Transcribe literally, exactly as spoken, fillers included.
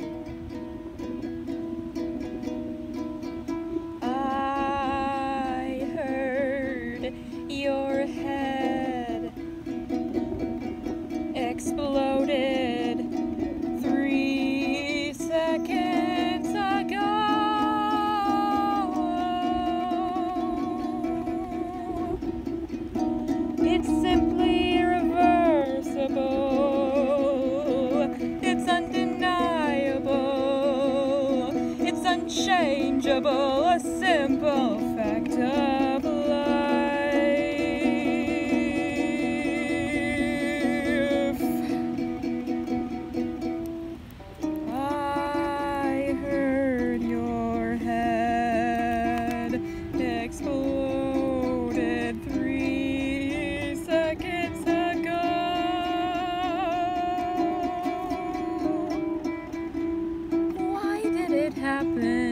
I heard your head exploded three seconds ago. It's simply irreversible. It's undeniable. It's unchangeable. A simple fact of life. I heard your head exploded three seconds ago. Why did it happen?